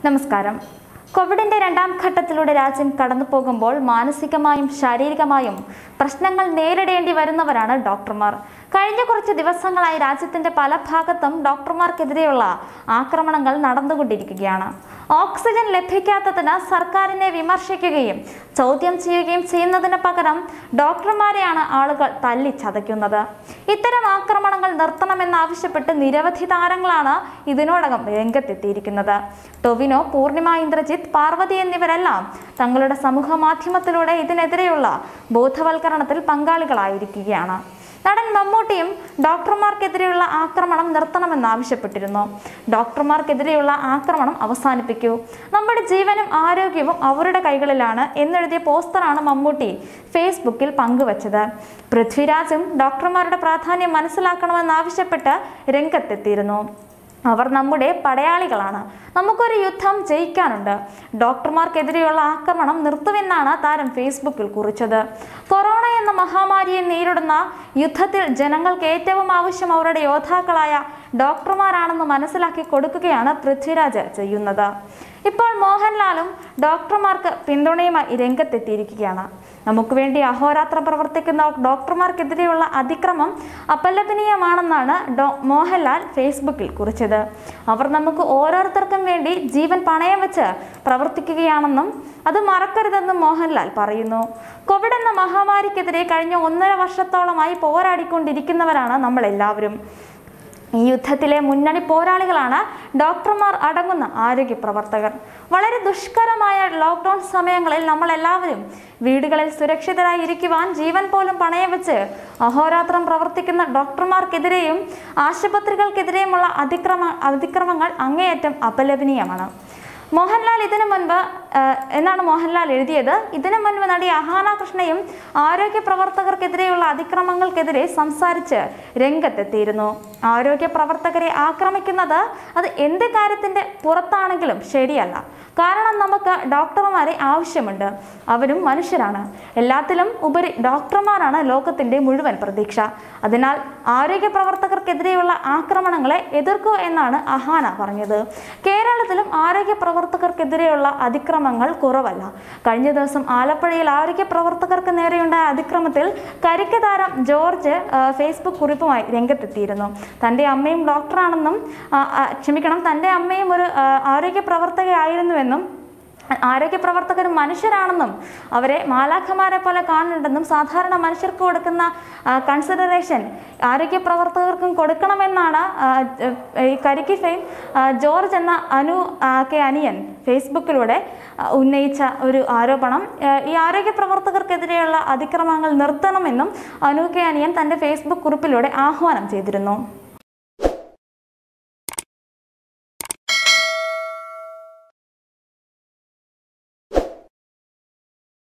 നമസ്കാരം. കോവിഡിന്റെ രണ്ടാം ഘട്ടത്തിലൂടെ രാജ്യം കടന്നു പോകുമ്പോൾ മാനസികമായും ശാരീരികമായും പ്രശ്നങ്ങൾ നേരിടേണ്ടി വരുന്നവരാണ് ഡോക്ടർമാർ. കഴിഞ്ഞ കുറച്ച് ദിവസങ്ങളായി രാജ്യത്തിന്റെ പല ഭാഗത്തും ഡോക്ടർമാർക്കെതിരെയുള്ള ആക്രമണങ്ങൾ നടന്നുകൊണ്ടിരിക്കുകയാണ്. ഓക്സിജൻ ലഭിക്കാത്തതിന് സർക്കാരിനെ വിമർശിക്കുകയും ചോദ്യം ചെയ്യുകയും ചെയ്യുന്നതിന് പകരം ഡോക്ടർമാരെയാണ് ആളുകൾ തല്ലിച്ചതയ്ക്കുന്നത്. ഇത്തരം ആക്രമണങ്ങൾ നിർത്തണമെന്നാവശ്യപ്പെട്ട് നിരവധി താരങ്ങളാണ് ഇതിനോടകം രംഗത്തെത്തിയിരിക്കുന്നത്. ടൊവിനോ, പൂർണിമ, ഇന്ദ്രജിത്ത്, പാർവതി എന്നിവരെല്ലാം തങ്ങളുടെ സമൂഹ മാധ്യമത്തിലൂടെ ഇതിനെതിരെയുള്ള ബോധവൽക്കരണത്തിൽ പങ്കാളികളായിരിക്കുകയാണ്. നടൻ മമ്മൂട്ടിയും ഡോക്ടർമാർക്കെതിരെയുള്ള ആക്രമണം നിർത്തണമെന്നാവശ്യപ്പെട്ടിരുന്നു. ഡോക്ടർമാർക്കെതിരെയുള്ള ആക്രമണം അവസാനിപ്പിക്കൂ, നമ്മുടെ ജീവനും ആരോഗ്യവും അവരുടെ കൈകളിലാണ് എന്നെഴുതിയ പോസ്റ്ററാണ് മമ്മൂട്ടി ഫേസ്ബുക്കിൽ പങ്കുവച്ചത്. പൃഥ്വിരാജും ഡോക്ടർമാരുടെ പ്രാധാന്യം മനസ്സിലാക്കണമെന്നാവശ്യപ്പെട്ട് രംഗത്തെത്തിയിരുന്നു. അവർ നമ്മുടെ പടയാളികളാണ്, നമുക്കൊരു യുദ്ധം ജയിക്കാനുണ്ട്, ഡോക്ടർമാർക്കെതിരെയുള്ള ആക്രമണം നിർത്തുമെന്നാണ് താരം ഫേസ്ബുക്കിൽ കുറിച്ചത്. കൊറോണ എന്ന മഹാമാരിയെ നേരിടുന്ന യുദ്ധത്തിൽ ജനങ്ങൾക്ക് ഏറ്റവും ആവശ്യം അവരുടെ യോദ്ധാക്കളായ ഡോക്ടർമാരാണെന്ന് മനസ്സിലാക്കി കൊടുക്കുകയാണ് പൃഥ്വിരാജ് ചെയ്യുന്നത്. ഇപ്പോൾ മോഹൻലാലും ഡോക്ടർമാർക്ക് പിന്തുണയുമായി രംഗത്തെത്തിയിരിക്കുകയാണ്. നമുക്ക് വേണ്ടി അഹോരാത്രം പ്രവർത്തിക്കുന്ന ഡോക്ടർമാർക്കെതിരെയുള്ള അതിക്രമം അപലപനീയമാണെന്നാണ് മോഹൻലാൽ ഫേസ്ബുക്കിൽ കുറിച്ചത്. അവർ നമുക്ക് ഓരോരുത്തർക്കും വേണ്ടി ജീവൻ പണയം വെച്ച് പ്രവർത്തിക്കുകയാണെന്നും അത് മറക്കരുതെന്നും മോഹൻലാൽ പറയുന്നു. കോവിഡ് എന്ന മഹാമാരിക്കെതിരെ കഴിഞ്ഞ 1.5 വർഷത്തോളമായി പോരാടിക്കൊണ്ടിരിക്കുന്നവരാണ് നമ്മളെല്ലാവരും. ഈ യുദ്ധത്തിലെ മുന്നണി പോരാളികളാണ് ഡോക്ടർമാർ അടങ്ങുന്ന ആരോഗ്യ പ്രവർത്തകർ. വളരെ ദുഷ്കരമായ ലോക്ക്ഡൗൺ സമയങ്ങളിൽ നമ്മളെല്ലാവരും വീടുകളിൽ സുരക്ഷിതരായി ഇരിക്കുവാൻ ജീവൻ പോലും പണയം വെച്ച് അഹോരാത്രം പ്രവർത്തിക്കുന്ന ഡോക്ടർമാർക്കെതിരെയും ആശുപത്രികൾക്കെതിരെയുമുള്ള അതിക്രമങ്ങൾ അങ്ങേയറ്റം അപലപനീയമാണ്. മോഹൻലാൽ എന്നാണ് മോഹൻലാൽ എഴുതിയത്. ഇതിനു മുൻപ് നടി അഹാന കൃഷ്ണയും ആരോഗ്യ പ്രവർത്തകർക്കെതിരെയുള്ള അതിക്രമങ്ങൾക്കെതിരെ സംസാരിച്ച് രംഗത്തെത്തിയിരുന്നു. ആരോഗ്യ പ്രവർത്തകരെ ആക്രമിക്കുന്നത് അത് എന്ത് കാര്യത്തിന്റെ പുറത്താണെങ്കിലും ശരിയല്ല. കാരണം നമുക്ക് ഡോക്ടർമാരെ ആവശ്യമുണ്ട്, അവരും മനുഷ്യരാണ്. എല്ലാത്തിലും ഉപരി ഡോക്ടർമാരാണ് ലോകത്തിന്റെ മുഴുവൻ പ്രതീക്ഷ. അതിനാൽ ആരോഗ്യ പ്രവർത്തകർക്കെതിരെയുള്ള ആക്രമണങ്ങളെ എതിർക്കൂ എന്നാണ് അഹാന പറഞ്ഞത്. കേരളത്തിലും ആരോഗ്യ പ്രവർത്തകർക്കെതിരെയുള്ള അതിക്രമങ്ങൾ കുറവല്ല. കഴിഞ്ഞ ദിവസം ആലപ്പുഴയിൽ ആരോഗ്യ പ്രവർത്തകർക്ക് നേരെയുണ്ടായ അതിക്രമത്തിൽ കരിക്ക് താരം ജോർജ് ഫേസ്ബുക്ക് കുറിപ്പുമായി രംഗത്തെത്തിയിരുന്നു. തൻ്റെ അമ്മയും ഡോക്ടറാണെന്നും തൻ്റെ അമ്മയും ഒരു ആരോഗ്യ പ്രവർത്തകയായിരുന്നുവെന്നും ആരോഗ്യ പ്രവർത്തകരും മനുഷ്യരാണെന്നും അവരെ മാലാഖമാരെ പോലെ കാണുന്നുണ്ടെന്നും സാധാരണ മനുഷ്യർക്ക് കൊടുക്കുന്ന കൺസിഡറേഷൻ ആരോഗ്യ പ്രവർത്തകർക്കും കൊടുക്കണമെന്നാണ് ഈ കരിക്ക് ഫെയിം ജോർജ് എന്ന അനിയൻ ഫേസ്ബുക്കിലൂടെ ഉന്നയിച്ച ഒരു ആരോപണം. ഈ ആരോഗ്യ പ്രവർത്തകർക്കെതിരെയുള്ള അതിക്രമങ്ങൾ നിർത്തണമെന്നും അനിയൻ തൻ്റെ ഫേസ്ബുക്ക് കുറിപ്പിലൂടെ ആഹ്വാനം ചെയ്തിരുന്നു.